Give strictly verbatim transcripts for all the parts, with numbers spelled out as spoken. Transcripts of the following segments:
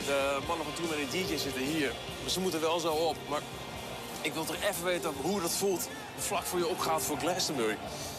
De mannen van Toen en de D J zitten hier. Maar ze moeten wel zo op. Maar ik wil toch even weten hoe dat voelt. Vlak voor je opgaat voor Glastonbury.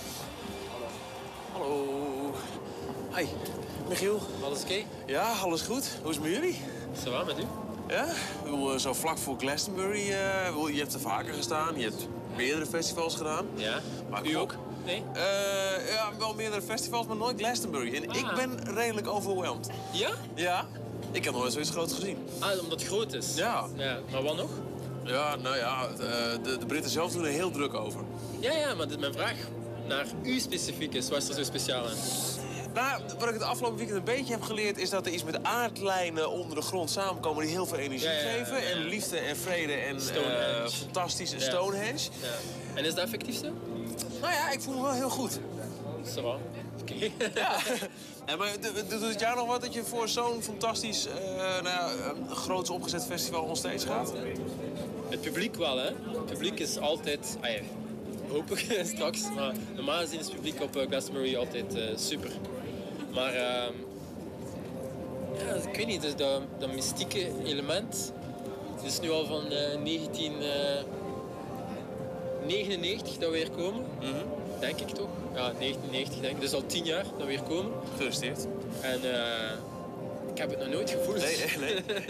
Hallo. Hi, Michiel. Alles oké? Ja, alles goed. Hoe is het met jullie? Ça va met u? Ja? Ik bedoel, zo vlak voor Glastonbury. Uh, je hebt er vaker gestaan. Je hebt meerdere festivals gedaan. Ja. Maar U kom- ook? Nee? Uh, ja, wel meerdere festivals, maar nooit Glastonbury. En Ah. ik ben redelijk overwhelmed. Ja? Ja? Ik heb nooit zoiets groots gezien. Ah, omdat het groot is? Ja. Ja. Maar wat nog? Ja, nou ja, de, de, de Britten zelf doen er heel druk over. Ja, ja, maar dit, mijn vraag naar u specifiek is. Wat is er zo speciaal aan? Nou, wat ik het afgelopen weekend een beetje heb geleerd... is dat er iets met aardlijnen onder de grond samenkomen... die heel veel energie Ja, ja, ja, geven. ja. En liefde en vrede en Stonehenge. uh, fantastisch. En Ja. Stonehenge. Ja. En is dat effectief zo? Nou ja, ik voel me wel heel goed. Ça va. Oké. Ja. En maar d- doet het jou nog wat dat je voor zo'n fantastisch... Uh, nou ja, een groots opgezet festival onstage gaat? Het publiek wel, hè. Het publiek is altijd... Ah, ja, hoop ik straks. Maar normaal gezien is het publiek op uh, Glastonbury altijd uh, super. Maar... Uh, ja, ik weet niet, dus dat, dat mystieke element... Het is nu al van uh, negentien negenennegentig dat we weer komen. Mm-hmm. Denk ik toch? Ja, negentien negentig denk ik. Dus al tien jaar dat we weer komen. Gefeliciteerd. En uh, ik heb het nog nooit gevoeld. Nee, nee, nee.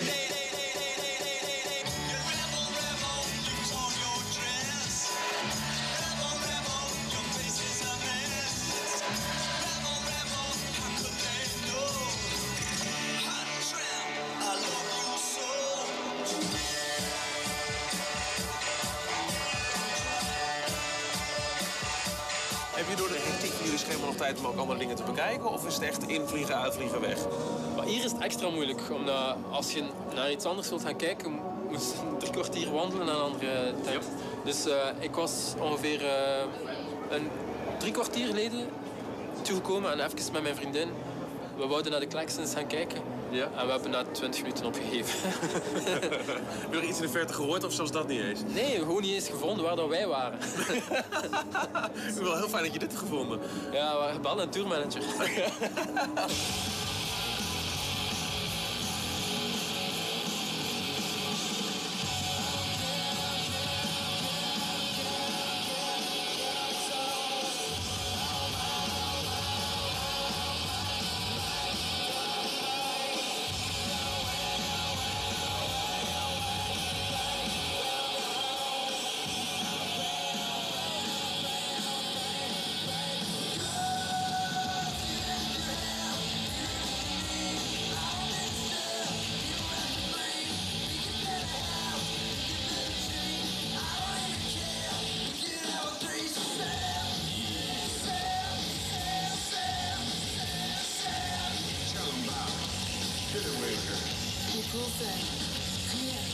Heb je door de hectiek van jullie schema nog tijd om ook andere dingen te bekijken? Of is het echt invliegen, uitvliegen, weg? Maar hier is het extra moeilijk, omdat als je naar iets anders wilt gaan kijken, moet je drie kwartier wandelen naar een andere tent. Yep. Dus uh, ik was ongeveer uh, een drie kwartier geleden toegekomen en even met mijn vriendin. We wouden naar de Klaxons gaan kijken. Ja. En we hebben na twintig minuten opgegeven. Heb je nog iets in de verte gehoord of zelfs dat niet eens? Nee, gewoon niet eens gevonden waar dat wij waren. Ik vind het wel heel fijn dat je dit hebt gevonden. Ja, we waren gebeld naar een tourmanager. People say, come here.